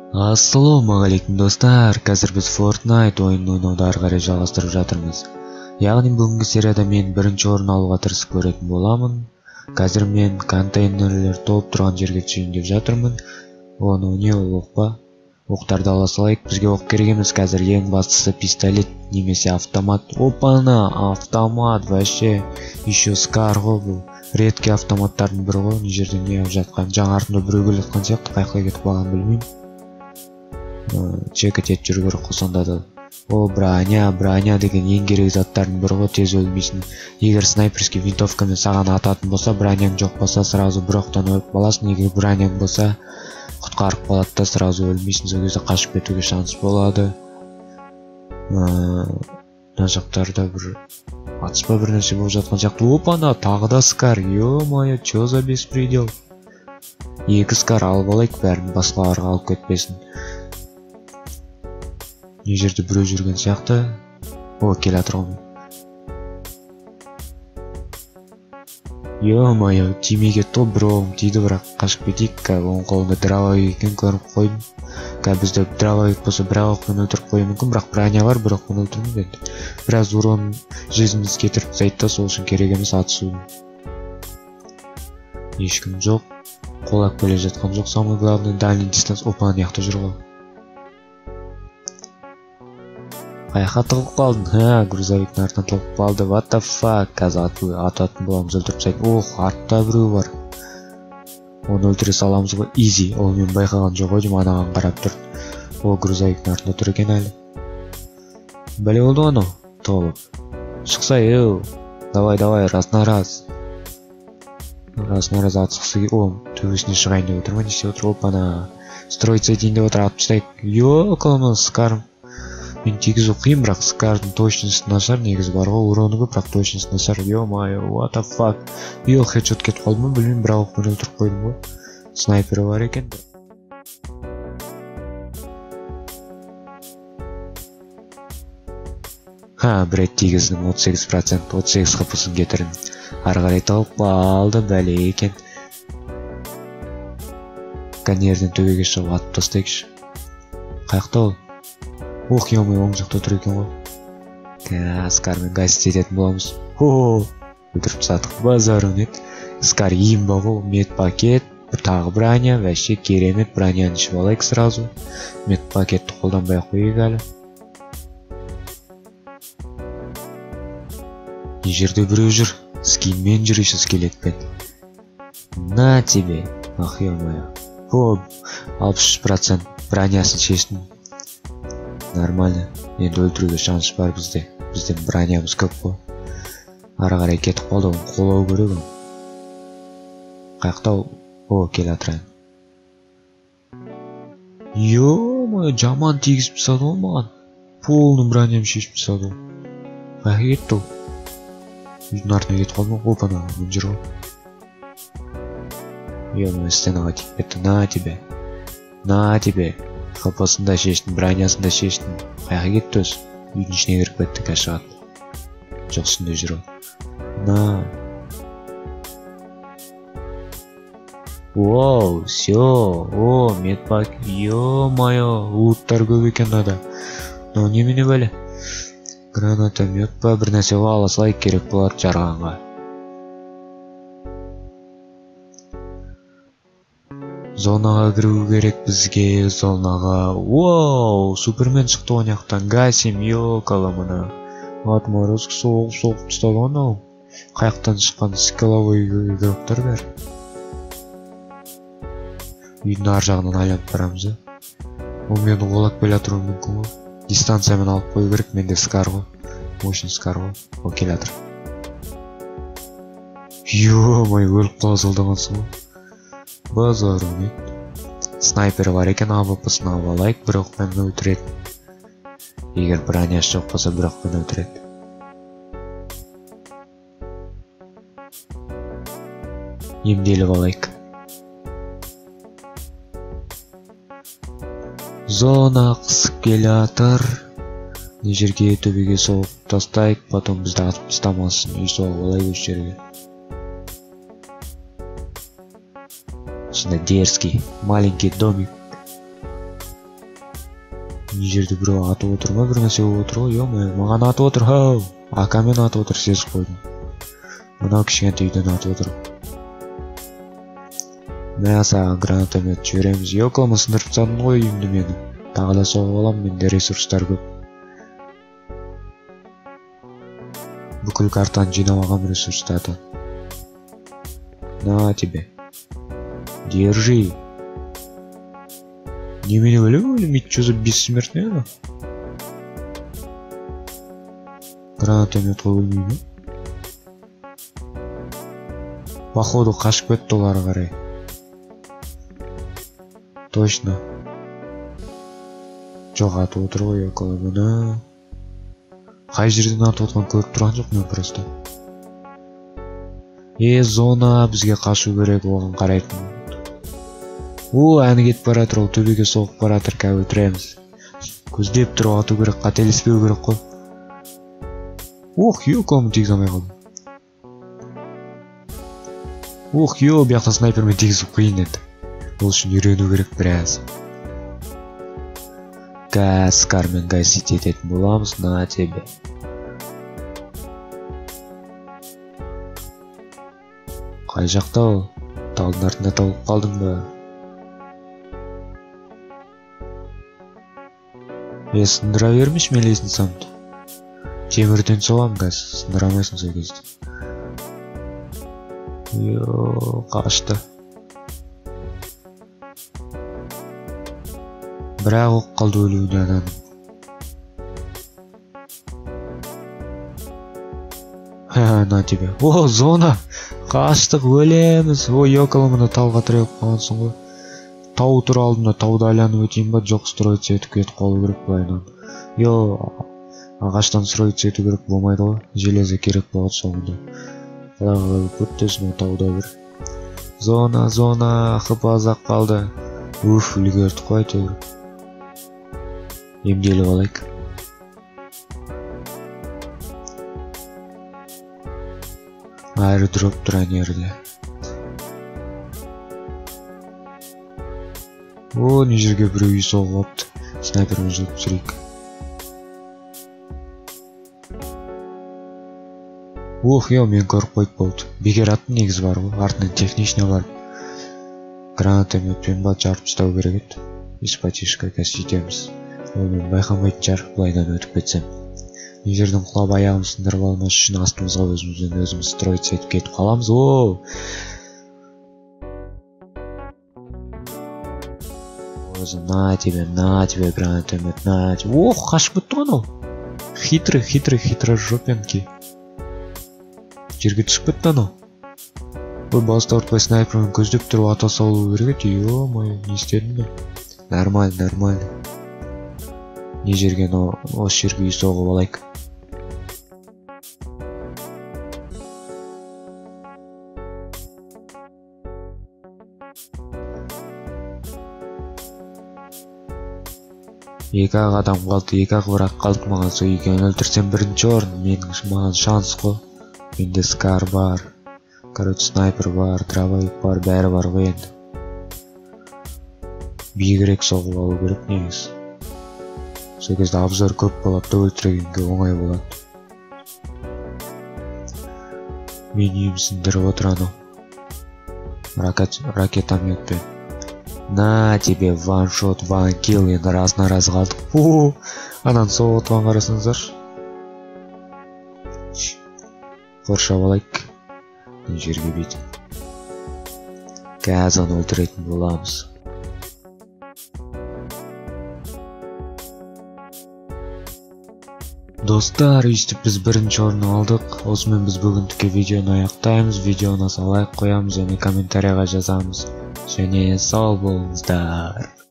Ассалаумағалейкум достар, қазір біз Fortnite ойынын ойнауды ары қарай жалғастырып жатырмыз. Яғни бүгінгі серияда мен бірінші орын алуға тырысып көретін боламын. Қазір мен контейнерлер толып тұрған жерге түсейін деп жатырмын. Оны не ол оқ па? Оқтарды ала салайық, бізге оқ керек емес. Қазір ең бастысы пистолет немесе автомат. Опана, автомат вообще. Еще Скар ғой бұл. Редкий автоматтардың бірі ғой. Мына жерде не алып жатқан? Жаңа артында біреу келе жатқан сияқты, қай кетіп қалғанын білмеймін. Чекать етіп жүру керек қосанда да. О, броня деген ең керек заттардың бірі ғой, тез өлмейсің. Егер снайперский винтовкамен саған ататын болса, броняң жоқ болса, сразу бір оқтан өліп қаласың. Егер броняң болса, құтқарып қалады да сразу өлмейсің. Сол кезде қашып кетуге шанс болады. Мына жақтарда бір атыспа бір нәрсе болып жатқан сияқты. Опана, тағы да Скар. Ё-моё, чё за беспредел? Екі Скар алып алайық, бәрін басқаларға алып кетпесін. Не жерде біреу жүрген сияқты. О, келе жатыр ғой. Ё-моё, тимеге топ бір оғым тиді, бірақ қашып кетейік. Оның қолында дробовик екен, көріп қойдым. Бізде дробовик болса бір оқпен өлтіріп қою мүмкін, бірақ броня бар, бір оқпен өлтірмейді. Біраз урон жизніміз кетіріп тастайды да, сол үшін керек емес атысудың. Ешкім жоқ, қолап келе жатқан жоқ. Самый главный дальний дистанс. Опа, аяқта жүр ғой. Аяққа тығып қалдың. Грузовиктің артынан тығып қалды. What the fuck? Қазір ататын боламыз, өлтіріп тастайды. Ох, артта біреу бар. Оны өлтіре саламыз ғой. Easy. Ол мен байқаған жоқ ғой, анаған қарап тұр. О, грузовиктің артында тұр екен әлі. Бәле болды оны толып. Шықса, еу. Давай, раз на раз. Раз на раз атысқысы. О, төбесіне шығайын деп отыр ма? Несе отыр? Опана. Строиться етейін деп отыр, атып тастайық. Йо, қалмыз, Скарым. Мен тегізу қиын, бірақ Скардың точности нашар, негізі бар ғой, уроны көп, бірақ точности нашар. Ё-моё, what the fuck? Йо, хедшот кетіп қалды ма, білмеймін, бір оқпен өлтіріп қойдым ғой. Снайпері бар екен. Бір рет тегіздің 38%, 38 қыпысын кетірін. Ары қарай тауып қалды, бәле екен. Конерден төбеге шығып атып тастайықшы. Қаяқта ол? Ох, ё-моё, оң жақта тұр екен ғой. Скармен гасить ететін боламыз. Өлтіріп тастадық. Базару нет. Скар имба ғой. Медпакет, тағы броня, вообще керемет. Броняны ішіп алайық сразу. Медпакетті қолданбай қойып әлі. Не жерде біреу жүр. Скинмен жүр, еще скелетпен. На тебе. Ах, ё-моё. 63% бронясын шештім. Нормально. Енді өлтіруге шанс бар бізде. Бізден бронямыз көп қой. Ары қарай кетіп қалды, оны қолау керек. Қаяқта? О, келе атырайын. Ё-моё, жаман тегізіп тастады ғой маған. Полный броням шешіп тастады. Қаяққа кетті ол? Үйдің артына кетіп қалды ма? Опана, мен жүр ғой. Ё-моё, стенаға тиіп кетті. На тебе. На тебе. Қылпасын да шештін, бронясын да шештін. Қаяққа кетті өз? Үйдің ішіне кіріп кетті, қазір шығады. Жоқ, үстінде жүр ғой. На. Оу, всё. О, медпак. Ё-моё, луттар көп екен ада. Но немене бәле? Гранатомет па, бір нәрсе ала салайық, керек болады жарғанға. Зонаға кіру керек бізге, зонаға. Оу, Супермен шықты оңяқтан. Гасим, ё-кала мұна. Отморозк соғып тұстады оны. Қаяқтан шыққан скаловой игроктар бәр. Үйдің ар жағынан айланып барамыз. Ол мені қолап келе жатыр мүмкін ғой. Дистанциямен алып қою керек, менде Скар ғой. Мощный Скар ғой. Ол келе жатыр. Ё-моё, өліп қала салдамансың ғой. Базару нет. Снайпер бар екен, АВП-сын алып алайық, бір оқпен өлтіреді. Егер бронясы жоқ болса, бір оқпен өлтіреді. Емделіп алайық. Зона қысып келе жатыр. Не жерге төбеге соғып тастайық, потом бізді атып тастамасын. Үй соғып алайық өз жерге. Осындай дерзкий маленький домик. Мына жерде бирөө атып отур ма, бир нерсе болуп отур го. Ё-мо, маған атып отур. Хау. Акамен атып отур, сезип койдум. Мына кичинекей үйдөн атып отур. Мен сага гранатомет жиберемиз. Йокомо сындырып тастадың ғой үйүмдү мени. Дагы эле согуп алам, менде ресурстар көп. Бүкүл картаны жыйнабагам ресурстарды. На тебе. Держи. Немени өлөбү? Митчузу бессмертный. Гранатомет өлмөйбү. Походу качып кетти олар карай. Точно. Жок, атып отур го около мына. Кай жерден атып атканын көрүп турган жок мен просто. Зона бизге качуу керек болгон карайтын. Аны кетип баратыр, ол төбөгө согуп баратыр, кабы өлтүрөбүз. Көздөп туруп атуу керек, кателеспөө керек го. Йокому тийгизе алмай калдым. Биякта снайпермен тийгизип кыйын эт. Ол үчүн үйрөнүү керек бир аз. Кармен гасить этетін боламыз, на тебе. Кай жакта ол? Талдын артында табылып калдың ба? Сындыра бермиш мелесин самды. Темирден соғам газ, сындырамайсың сол кезде. Качты. Бірақ оқ қалды өлүүнө анан. На тебе. Зона. Качтык, өлемиз. Йоколомуна талга тиреп калгансың го. Тау тура алдымда, тауда айланып өтейин ба, жок, строиться этип кетип калуу керек байынан. Агачтан строиться этүү керек болмайды го. Железо керек болот соңунда. Калай көттөсүн тауда бир. Зона, хп азак калды. Үлгөрдүк кой әйтеуир. Эмделип алайык. Аэродроп тура жерде. Мына жерге бирөө үй согуп атты. Снайпермен жылып жүрөйүк. Мен көрүп койуп болду. Бекер аттын негизи бар го. Артынан техничный бар. Гранатометпен ба жарып тастау керек эт. Испатишка каситемиз. Мен байкамайт жар, булайдан өтүп кетсем. Мына жерден кулап аягым сындырып алмаш үчүн астыбызга өзүмүз строиться этип кетип каламыз. На тебе гранатомет, на тебе. Качып кетти го анау. Хитрый жопенки. Жерге түшүп кетти анау. Базда ортпай снайпермен көздөп туруп ата салуу керек эт. Ё-моё, не истедим мен? Нормально. Не жерге осы жерге үй согуп алайык. Эки адам калды, эки бирак калдык. Мага сол экөөнү өлтүрсөм биринчи орун, мага шанс го. Менде скар бар. Короче, снайпер бар, дробовик бар, баары бар го энди. Бийигирээк согуп алуу керек негизи. Сол кезде обзор көп болот, өлтүргөнгө оңой болот. Мен үйүм сындырып отур анау. Ракетометпен. На тебе, ваншот, ван килл, енді раз на раз қалдық. Анан соғып отқан қарасыңыздар. Қоршап алайық. Жерге бейтін. Қазір оны өлтіретін боламыз. Достар, өйстіп біз бірінші орын алдық. Осымен біз бүгіндікке видеоны аяқтаймыз. Видеоны лайк қоямыз және комментарияға жазамыз. Және сау болыңыздар.